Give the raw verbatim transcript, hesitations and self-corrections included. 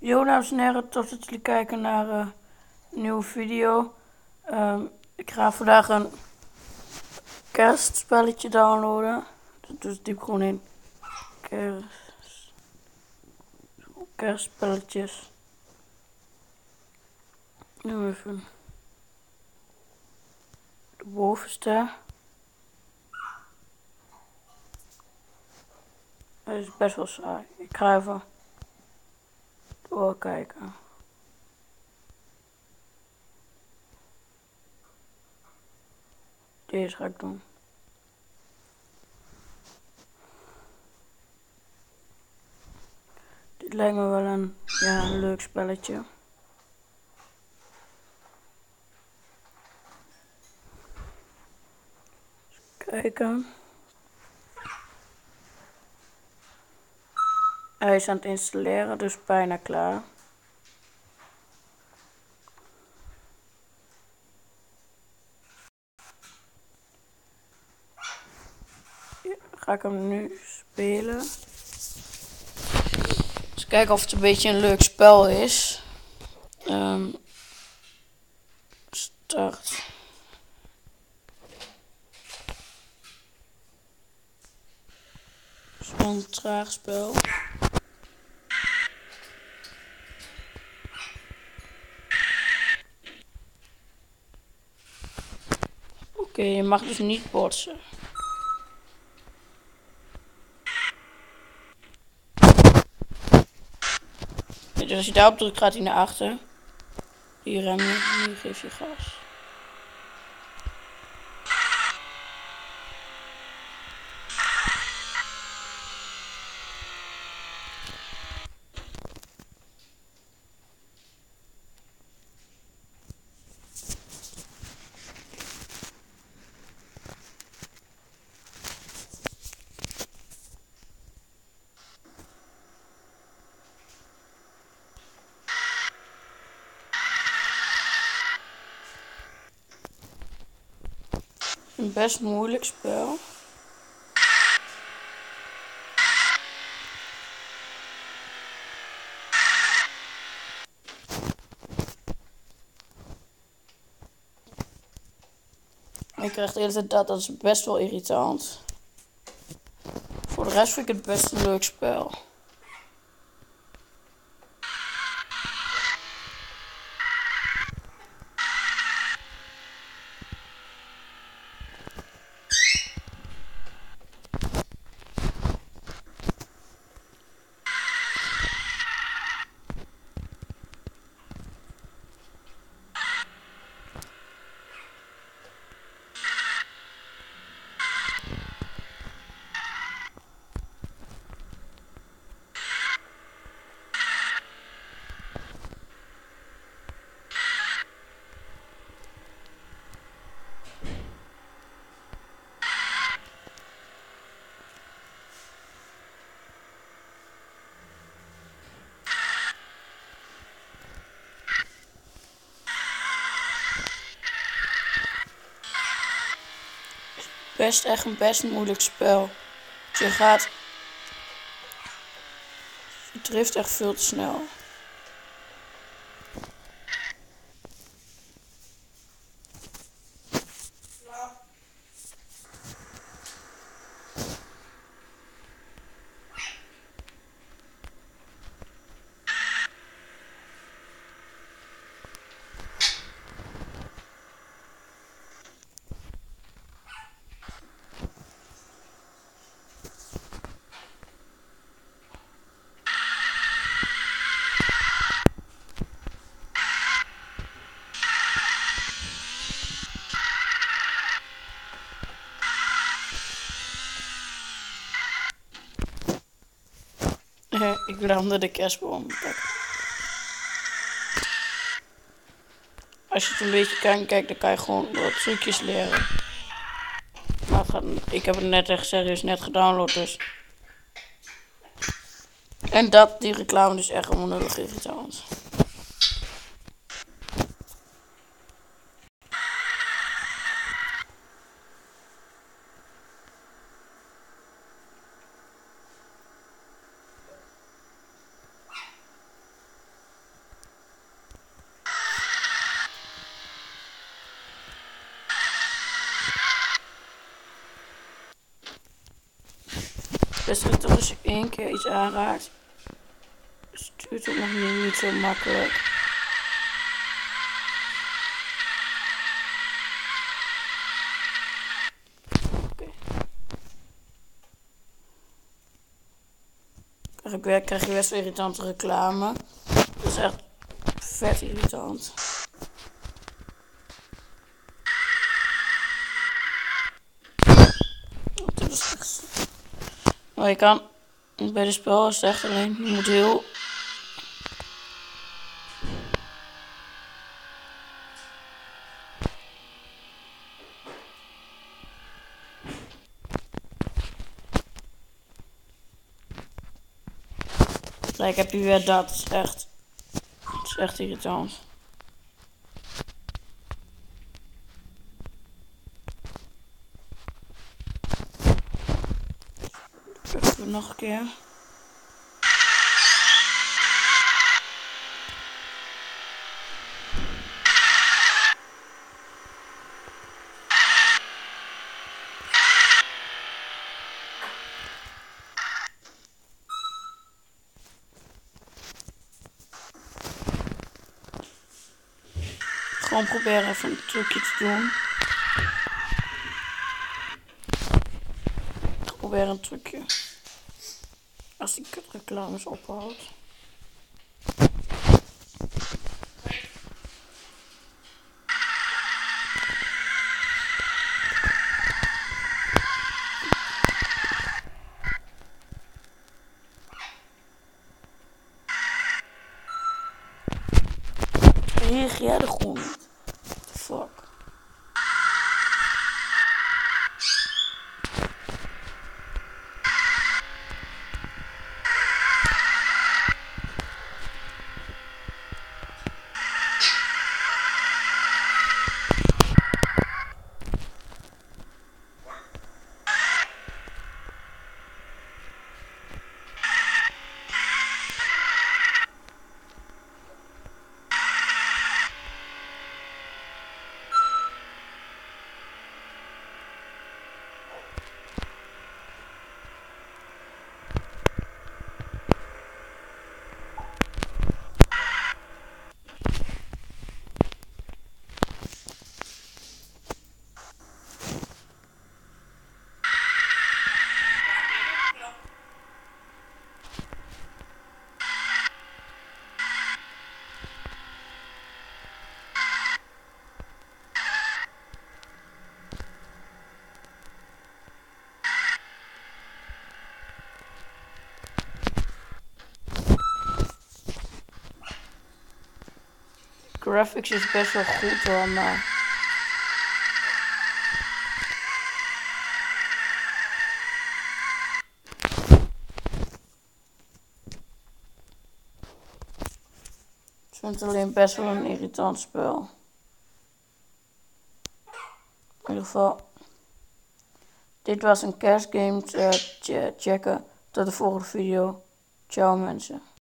Yo dames en heren, tot dat jullie kijken naar uh, een nieuwe video. Um, ik ga vandaag een kerstspelletje downloaden. Dus diep gewoon in kerst, kerstspelletjes. Nu even de bovenste. Het is best wel saai. Ik ga even doorkijken. Deze ga ik doen. Dit lijkt me wel een, ja, een leuk spelletje. Eens kijken. Hij is aan het installeren, dus bijna klaar. Ja, ga ik hem nu spelen. Eens kijken of het een beetje een leuk spel is. Um, start. Zo'n traag spel. Oké, okay, je mag dus niet botsen. Dus als je daarop drukt, gaat hij naar achter. Hier rem je, hier geef je gas. Een best moeilijk spel. Je krijgt de hele tijd dat, dat is best wel irritant. Voor de rest vind ik het best een leuk spel. Best echt een best moeilijk spel. Dus je gaat... Je drift echt veel te snel. Ik landde de kerstboom. Als je het een beetje kan kijken, dan kan je gewoon wat trucjes leren. Maar gaat, ik heb het net echt serieus net gedownload, dus. En dat, die reclame is echt onnodig irritant. is het als je één keer iets aanraakt, stuurt het nog niet, niet zo makkelijk. Oké. Okay. Ik krijg je best wel irritante reclame. Dat is echt vet irritant. Dat is echt... Maar je kan... Bij de spel is het echt alleen... Je moet heel... Kijk, heb je weer dat. Het is echt... Het is echt irritant. Even nog een keer. Gewoon proberen even een trucje te doen. Ik probeer een trucje. Als die kutreclames ophoudt. Reageerde gewoon niet. What the fuck? Graphics is best wel goed hoor, maar... Ik vind het alleen best wel een irritant spel. In ieder geval... Dit was een kerstgame te checken. Tot de volgende video. Ciao mensen.